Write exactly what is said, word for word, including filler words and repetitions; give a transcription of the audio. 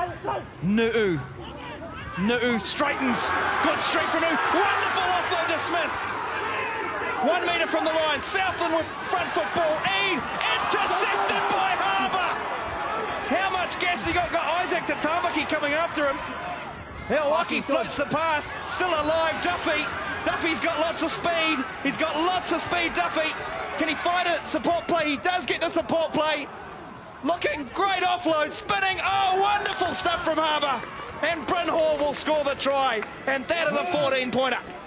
Nu'u. Nu'u straightens. Good straight from Nu'u. Wonderful offload to Smith. One metre from the line. Southland with front foot ball. E. Intercepted by Harbour. How much gas has he got? Got Isaac to Aoake coming after him. Aoake floats the pass. Still alive. Duffie. Duffie's got lots of speed. He's got lots of speed, Duffie. Can he find a support play? He does get the support play. Looking great offload, spinning. Oh, wonderful stuff from Harbour. And Bryn Hall will score the try. And that is a fourteen pointer.